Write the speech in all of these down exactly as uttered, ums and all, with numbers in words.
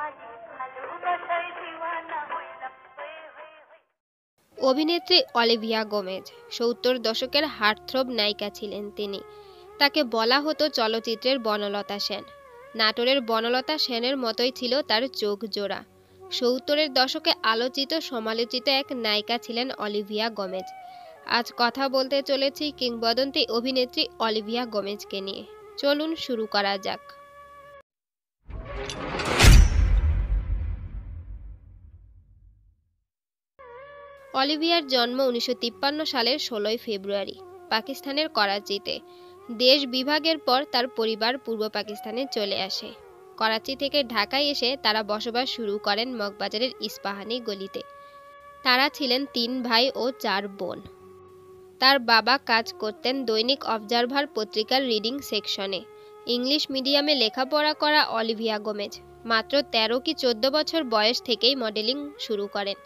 অভিনেত্রী Olivia Gomez সত্তর দশকের হার্টথ্রব নায়িকা ছিলেন তিনি। তাকে বলা হতো চলচ্চিত্রের বনলতা সেন। নাটোরের বনলতা সেনের মতোই ছিল তার চোখ জোড়া। সত্তরের দশকে আলোচিত সমালোচিত এক নায়িকা ছিলেন অলিভিয়া গোমেজ। আজ কথা বলতে চলেছি কিংবদন্তি অভিনেত্রী অলিভিয়া গোমেজকে নিয়ে। চলুন শুরু করা যাক। অলিভিয়ার জন্ম উনিশশো তিপ্পান্ন সালের ষোলোই ফেব্রুয়ারি পাকিস্তানের করাচিতে। দেশ বিভাগের পর তার পরিবার পূর্ব পাকিস্তানে চলে আসে। করাচি থেকে ঢাকায় এসে তারা বসবাস শুরু করেন মগবাজারের ইস্পাহানি গলিতে। তারা ছিলেন তিন ভাই ও চার বোন। তার বাবা কাজ করতেন দৈনিক অবজারভার পত্রিকার রিডিং সেকশনে। ইংলিশ মিডিয়ামে লেখাপড়া করা অলিভিয়া গোমেজ মাত্র তেরো কি চোদ্দ বছর বয়স থেকেই মডেলিং শুরু করেন।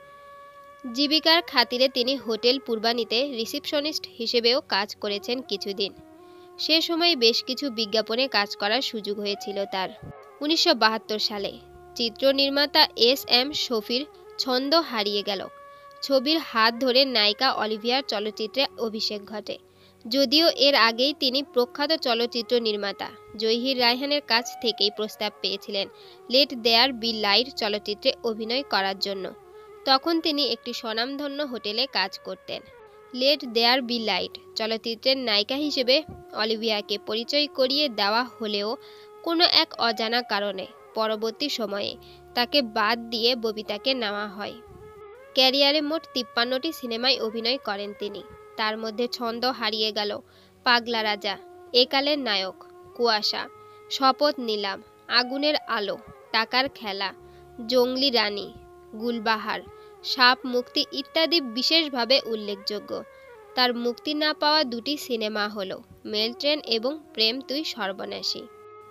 জীবিকার খাতিরে তিনি হোটেল পূর্বানীতে রিসিপশনিস্ট হিসেবেও কাজ করেছেন কিছুদিন। সে সময় বেশ কিছু বিজ্ঞাপনে কাজ করার সুযোগ হয়েছিল তার। উনিশশো বাহাত্তর সালে চিত্র নির্মাতা এস এম শফির ছন্দ হারিয়ে গেল ছবির হাত ধরে নায়িকা অলিভিয়ার চলচ্চিত্রে অভিষেক ঘটে। যদিও এর আগেই তিনি প্রখ্যাত চলচ্চিত্র নির্মাতা জহির রায়হানের কাছ থেকেই প্রস্তাব পেয়েছিলেন লেট দেয়ার বি লাইট চলচ্চিত্রে অভিনয় করার জন্য। তখন তিনি একটি স্বনামধন্য হোটেলে কাজ করতেন। লেট দেয়ার বি লাইট চলচ্চিত্রের নায়িকা হিসেবে অলিভিয়াকে পরিচয় করিয়ে দেওয়া হলেও কোনো এক অজানা কারণে পরবর্তী সময়ে তাকে বাদ দিয়ে ববিতাকে নেওয়া হয়। ক্যারিয়ারে মোট তিপ্পান্নটি সিনেমায় অভিনয় করেন তিনি। তার মধ্যে ছন্দ হারিয়ে গেল, পাগলা রাজা, একালের নায়ক, কুয়াশা, শপথ নিলাম, আগুনের আলো, টাকার খেলা, জঙ্গলি রানী, গুলবাহার, সাপ মুক্তি ইত্যাদি বিশেষভাবে উল্লেখযোগ্য। তার মুক্তি না পাওয়া দুটি সিনেমা হলো মেল ট্রেন এবং প্রেম তুই সর্বনাশী।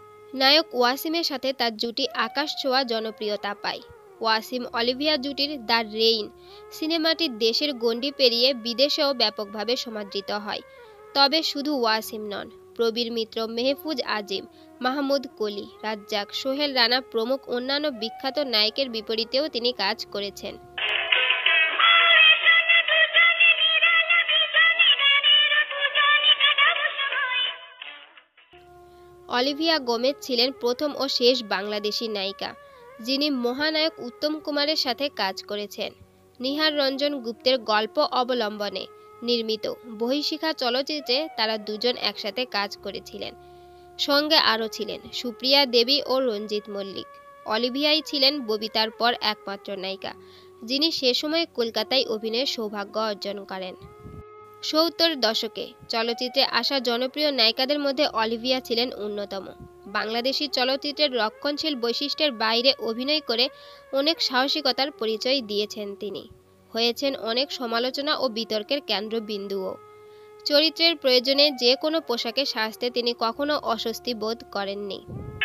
নায়ক ওয়াসিমের সাথে তার জুটি আকাশ ছোঁয়া জনপ্রিয়তা পায়। ওয়াসিম অলিভিয়া জুটির দ্য রেইন সিনেমাটি দেশের গণ্ডি পেরিয়ে বিদেশেও ব্যাপকভাবে সমাদৃত হয়। তবে শুধু ওয়াসিম নন, প্রবীর মিত্র, মেহফুজ আজিম, মাহমুদ কলি, রাজ্জাক, সোহেল রানা প্রমুখ অন্যান্য বিখ্যাত নায়কের বিপরীতেও তিনি কাজ করেছেন। অলিভিয়া গোমেজ ছিলেন প্রথম ও শেষ বাংলাদেশি নায়িকা যিনি মহানায়ক উত্তম কুমারের সাথে কাজ করেছেন। নিহার রঞ্জন গুপ্তের গল্প অবলম্বনে নির্মিত বহিশিখা চলচ্চিত্রে তারা দুজন একসাথে কাজ করেছিলেন। সঙ্গে আরও ছিলেন সুপ্রিয়া দেবী ও রঞ্জিত মল্লিক। অলিভিয়াই ছিলেন ববিতার পর একমাত্র নায়িকা যিনি সে সময় কলকাতায় অভিনয়ের সৌভাগ্য অর্জন করেন। সত্তর দশকে চলচ্চিত্রে আসা জনপ্রিয় নায়িকাদের মধ্যে অলিভিয়া ছিলেন অন্যতম। বাংলাদেশি চলচ্চিত্রের রক্ষণশীল বৈশিষ্ট্যের বাইরে অভিনয় করে অনেক সাহসিকতার পরিচয় দিয়েছেন তিনি। হয়েছেন অনেক সমালোচনা ও বিতর্কের কেন্দ্রবিন্দুও। চরিত্রের প্রয়োজনে যে কোনো পোশাকে সাজতে তিনি কখনো অস্বস্তি বোধ করেননি।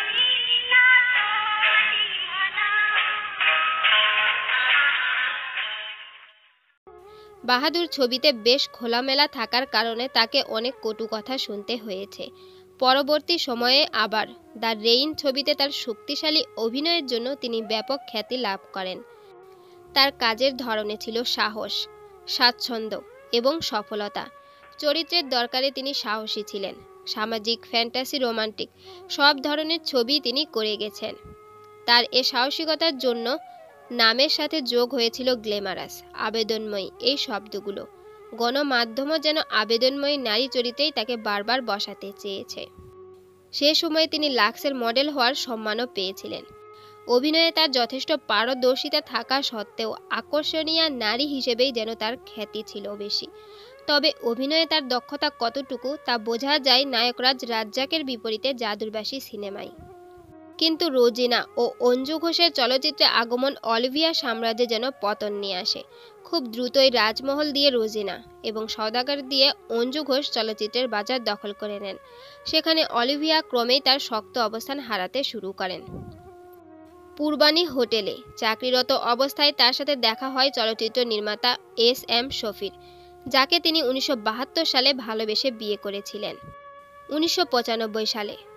বাহাদুর ছবিতে বেশ খোলামেলা থাকার কারণে তাকে অনেক কটু কথা শুনতে হয়েছে। পরবর্তী সময়ে আবার দ্য রেইন ছবিতে তার শক্তিশালী অভিনয়ের জন্য তিনি ব্যাপক খ্যাতি লাভ করেন। তার কাজের ধরনে ছিল সাহস, স্বাচ্ছন্দ্য এবং সফলতা। চরিত্রের দরকারে তিনি সাহসী ছিলেন। সামাজিক, ফ্যান্টাসি, রোমান্টিক সব ধরনের ছবি তিনি করে গেছেন। তার এ সাহসিকতার জন্য নামের সাথে যোগ হয়েছিল গ্ল্যামারাস, আবেদনময়ী এই শব্দগুলো। গণমাধ্যমও যেন আবেদনময়ী নারী চরিত্রেই তাকে বারবার বসাতে চেয়েছে। সে সময় তিনি লাক্সের মডেল হওয়ার সম্মানও পেয়েছিলেন। অভিনয়ে তার যথেষ্ট পারদর্শিতা থাকা সত্ত্বেও আকর্ষণীয় নারী হিসেবেই যেন তার খ্যাতি ছিল বেশি। তবে অভিনয়ে তার দক্ষতা কতটুকু তা বোঝা যায় নায়করাজ রাজ্জাকের বিপরীতে জাদুরবাসী সিনেমায়। কিন্তু রোজিনা ও অঞ্জু ঘোষের চলচ্চিত্রে আগমন অলিভিয়া সাম্রাজ্যে যেন পতন নিয়ে আসে। খুব দ্রুতই রাজমহল দিয়ে রোজিনা এবং সওদাগর দিয়ে অঞ্জু ঘোষ চলচ্চিত্রের বাজার দখল করে নেন। সেখানে অলিভিয়া ক্রমেই তার শক্ত অবস্থান হারাতে শুরু করেন। পূর্বানী হোটেলে চাকরিরত অবস্থায় তার সাথে দেখা হয় চলচ্চিত্র নির্মাতা এস এম শফির, যাকে তিনি উনিশশো বাহাত্তর সালে ভালোবেসে বিয়ে করেছিলেন। উনিশশো পঁচানব্বই সালে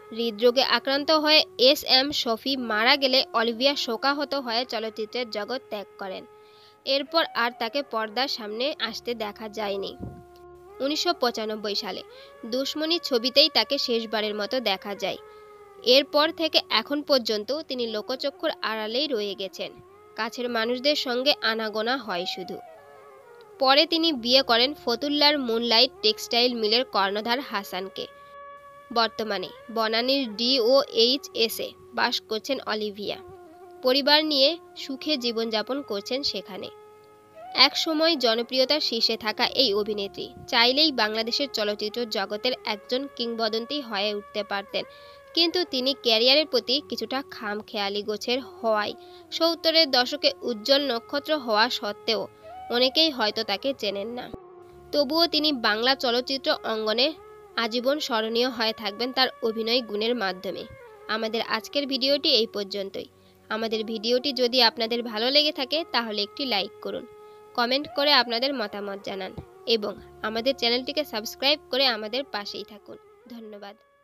হৃদরোগে আক্রান্ত হয়ে এস এম শফি মারা গেলে অলিভিয়া শোকাহত হয়ে চলচ্চিত্রের জগৎ ত্যাগ করেন। এরপর আর তাকে পর্দার সামনে আসতে দেখা যায়নি। উনিশশো পঁচানব্বই সালে দুশমনী ছবিতেই তাকে শেষবারের মতো দেখা যায়। এরপর থেকে এখন পর্যন্ত তিনি লোকচক্ষুর আড়ালেই রয়ে গেছেন। কাছের মানুষদের সঙ্গে আনাগোনা হয় শুধু। পরে তিনি বিয়ে করেন ফতুল্লার মুনলাইট টেক্সটাইল মিলের কর্ণধার হাসানকে। বর্তমানে বনানীর ডি ও এইচ এসে বাস করছেন অলিভিয়া। পরিবার নিয়ে সুখে জীবনযাপন করছেন সেখানে। এক সময় জনপ্রিয়তার শীর্ষে থাকা এই অভিনেত্রী চাইলেই বাংলাদেশের চলচ্চিত্র জগতের একজন কিংবদন্তি হয়ে উঠতে পারতেন, কিন্তু তিনি ক্যারিয়ারের প্রতি কিছুটা খামখেয়ালি গোছের হওয়ায় সত্তরের দশকে উজ্জ্বল নক্ষত্র হওয়া সত্ত্বেও অনেকেই হয়তো তাকে চেনেন না। তবুও তিনি বাংলা চলচ্চিত্র অঙ্গনে আজীবন স্মরণীয় হয়ে থাকবেন তার অভিনয় গুণের মাধ্যমে। আমাদের আজকের ভিডিওটি এই পর্যন্তই। আমাদের ভিডিওটি যদি আপনাদের ভালো লেগে থাকে তাহলে একটি লাইক করুন, কমেন্ট করে আপনাদের মতামত জানান এবং আমাদের চ্যানেলটিকে সাবস্ক্রাইব করে আমাদের পাশেই থাকুন। ধন্যবাদ।